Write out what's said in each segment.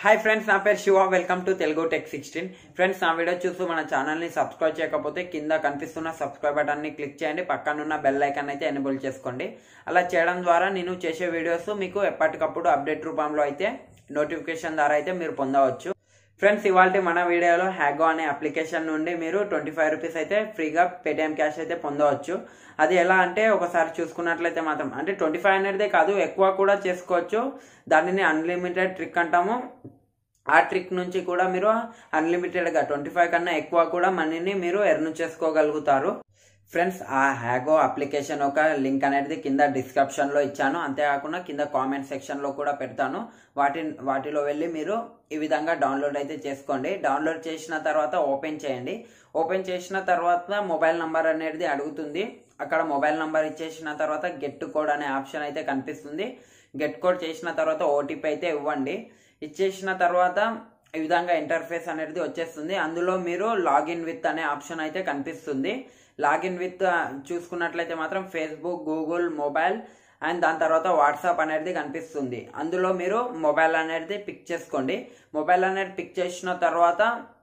Hi friends, నా పేరు Shiva. Welcome to Telugu tech 16. Friends, నా వీడియో చూస్తూ మన ఛానల్ని సబ్స్క్రైబ్ చేయకపోతే కింద కనిపిస్తున్న సబ్స్క్రైబ్ బటన్ని క్లిక్ చేయండి. పక్కనున్న బెల్ ఐకాన్ అయితే ఎనేబుల్ చేసుకోండి. అలా చేయడం ద్వారా నేను చేసే వీడియోస్ మీకు ఎప్పటికప్పుడు అప్డేట్ రూపంలో అయితే నోటిఫికేషన్ ద్వారా అయితే మీరు పొందవచ్చు. ఫ్రెండ్స్, ఇవాళ మన వీడియోలో హ్యాగో అనే అప్లికేషన్ నుండి మీరు 25 రూపీస్ అయితే ఫ్రీగా పేటిఎం క్యాష్ అయితే పొందవచ్చు. అది ఎలా అంటే ఒకసారి చూసుకున్నట్లయితే మాత్రం అంటే 25 అనేదే కాదు, ఎక్కువ కూడా చేసుకోవచ్చు. దానిని అన్లిమిటెడ్ ట్రిక్ అంటాము. ఆ ట్రిక్ నుంచి కూడా మీరు అన్లిమిటెడ్గా 25 కన్నా ఎక్కువ కూడా మనీని మీరు ఎర్న్ చేసుకోగలుగుతారు. ఫ్రెండ్స్, ఆ హ్యాగో అప్లికేషన్ ఒక లింక్ అనేది కింద డిస్క్రిప్షన్లో ఇచ్చాను. అంతేకాకుండా కింద కామెంట్ సెక్షన్లో కూడా పెడతాను. వాటిలో వెళ్ళి మీరు ఈ విధంగా డౌన్లోడ్ అయితే చేసుకోండి. డౌన్లోడ్ చేసిన తర్వాత ఓపెన్ చేయండి. ఓపెన్ చేసిన తర్వాత మొబైల్ నంబర్ అనేది అడుగుతుంది. అక్కడ మొబైల్ నంబర్ ఇచ్చేసిన తర్వాత గెట్ కోడ్ అనే ఆప్షన్ అయితే కనిపిస్తుంది. గెట్ కోడ్ చేసిన తర్వాత ఓటీపీ అయితే ఇవ్వండి. ఇచ్చేసిన తర్వాత ఈ విధంగా ఇంటర్ఫేస్ అనేది వచ్చేస్తుంది. అందులో మీరు లాగిన్ విత్ అనే ఆప్షన్ అయితే కనిపిస్తుంది. లాగిన్ విత్ చూసుకున్నట్లయితే మాత్రం ఫేస్బుక్, గూగుల్, మొబైల్ అండ్ దాని తర్వాత వాట్సాప్ అనేది కనిపిస్తుంది. అందులో మీరు మొబైల్ అనేది పిక్ చేసుకోండి. మొబైల్ అనేది పిక్ చేసిన తర్వాత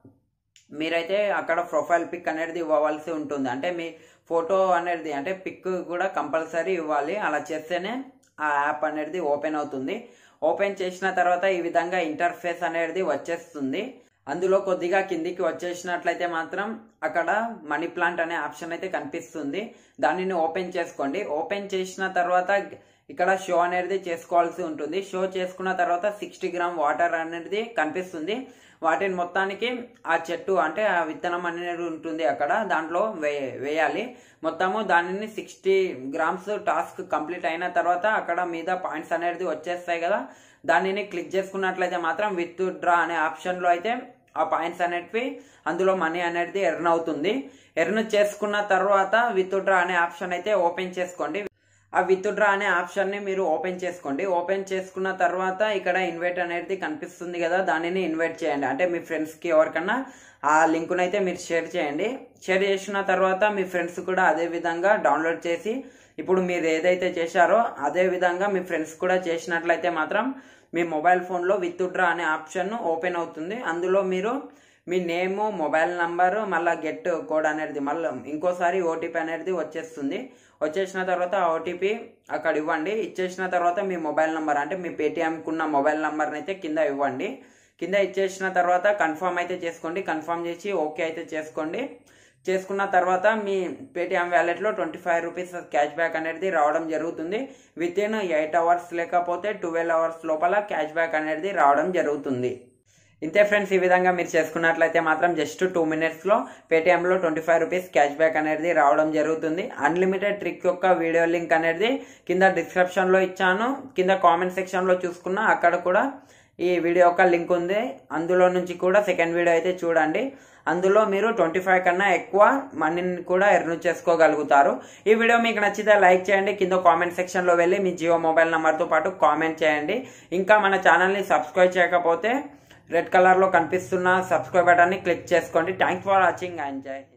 మీరైతే అక్కడ ప్రొఫైల్ పిక్ అనేది ఇవ్వవలసి ఉంటుంది. అంటే మీ ఫోటో అనేది అంటే పిక్ కూడా కంపల్సరీ ఇవ్వాలి. అలా చేస్తేనే ఆ యాప్ అనేది ఓపెన్ అవుతుంది. ఓపెన్ చేసిన తర్వాత ఈ విధంగా ఇంటర్ఫేస్ అనేది వచ్చేస్తుంది. అందులో కొద్దిగా కిందికి వచ్చేసినట్లయితే మాత్రం అక్కడ మనీ ప్లాంట్ అనే ఆప్షన్ అయితే కనిపిస్తుంది. దానిని ఓపెన్ చేసుకోండి. ఓపెన్ చేసిన తర్వాత ఇక్కడ షో అనేది చేసుకోవాల్సి ఉంటుంది. షో చేసుకున్న తర్వాత 60 గ్రామ్ వాటర్ అనేది కనిపిస్తుంది. వాటిని మొత్తానికి ఆ చెట్టు అంటే ఆ విత్తనం అనేది ఉంటుంది అక్కడ, దాంట్లో వేయాలి. మొత్తము దానిని 60 గ్రామ్స్ టాస్క్ కంప్లీట్ అయిన తర్వాత అక్కడ మీద పాయింట్స్ అనేది వచ్చేస్తాయి కదా, దానిని క్లిక్ చేసుకున్నట్లయితే మాత్రం విత్ డ్రా అనే ఆప్షన్లో అయితే ఆ పాయింట్స్ అనేటివి అందులో మనీ అనేది ఎర్న్ అవుతుంది. ఎర్న్ చేసుకున్న తర్వాత విత్ డ్రా అనే ఆప్షన్ అయితే ఓపెన్ చేసుకోండి. ఆ విత్ డ్రా అనే ఆప్షన్ ని మీరు ఓపెన్ చేసుకోండి. ఓపెన్ చేసుకున్న తర్వాత ఇక్కడ ఇన్వైట్ అనేది కనిపిస్తుంది కదా, దానిని ఇన్వైట్ చేయండి. అంటే మీ ఫ్రెండ్స్ కి ఎవరికన్నా ఆ లింక్ అయితే మీరు షేర్ చేయండి. షేర్ చేసిన తర్వాత మీ ఫ్రెండ్స్ కూడా అదే విధంగా డౌన్లోడ్ చేసి ఇప్పుడు మీరు ఏదైతే చేశారో అదే విధంగా మీ ఫ్రెండ్స్ కూడా చేసినట్లయితే మాత్రం మీ మొబైల్ ఫోన్లో విత్ డ్రా అనే ఆప్షన్ ఓపెన్ అవుతుంది. అందులో మీరు మీ నేము, మొబైల్ నంబరు, మళ్ళీ గెట్ కోడ్ అనేది మళ్ళీ ఇంకోసారి ఓటీపీ అనేది వచ్చేస్తుంది. వచ్చేసిన తర్వాత ఆ ఓటీపీ అక్కడ ఇవ్వండి. ఇచ్చేసిన తర్వాత మీ మొబైల్ నంబర్ అంటే మీ పేటిఎంకి ఉన్న మొబైల్ నంబర్ని అయితే కింద ఇవ్వండి. కింద ఇచ్చేసిన తర్వాత కన్ఫర్మ్ అయితే చేసుకోండి. కన్ఫర్మ్ చేసి ఓకే అయితే చేసుకోండి. చేసుకున్న తర్వాత మీ పేటిఎం వ్యాలెట్లో 25 రూపీస్ క్యాష్ బ్యాక్ అనేది రావడం జరుగుతుంది. విత్ ఇన్ 8 అవర్స్ లేకపోతే 12 అవర్స్ లోపల క్యాష్ బ్యాక్ అనేది రావడం జరుగుతుంది. ఇంతే ఫ్రెండ్స్, ఈ విధంగా మీరు చేసుకున్నట్లయితే మాత్రం జస్ట్ 2 మినిట్స్లో పేటిఎంలో 25 రూపీస్ క్యాష్ బ్యాక్ అనేది రావడం జరుగుతుంది. అన్లిమిటెడ్ ట్రిక్ యొక్క వీడియో లింక్ అనేది కింద డిస్క్రిప్షన్లో ఇచ్చాను. కింద కామెంట్ సెక్షన్లో చూసుకున్నా అక్కడ కూడా ఈ వీడియో యొక్క లింక్ ఉంది. అందులో నుంచి కూడా సెకండ్ వీడియో అయితే చూడండి. అందులో మీరు 25 కన్నా ఎక్కువ మనీని కూడా ఎర్న్ చేసుకోగలుగుతారు. ఈ వీడియో మీకు నచ్చితే లైక్ చేయండి. కింద కామెంట్ సెక్షన్లో వెళ్ళి మీ జియో మొబైల్ నెంబర్తో పాటు కామెంట్ చేయండి. ఇంకా మన ఛానల్ని సబ్స్క్రైబ్ చేయకపోతే రెడ్ కలర్లో కనిపిస్తున్న సబ్స్క్రైబ్ బటన్ని క్లిక్ చేసుకోండి. Thanks for watching. ఎంజాయ్.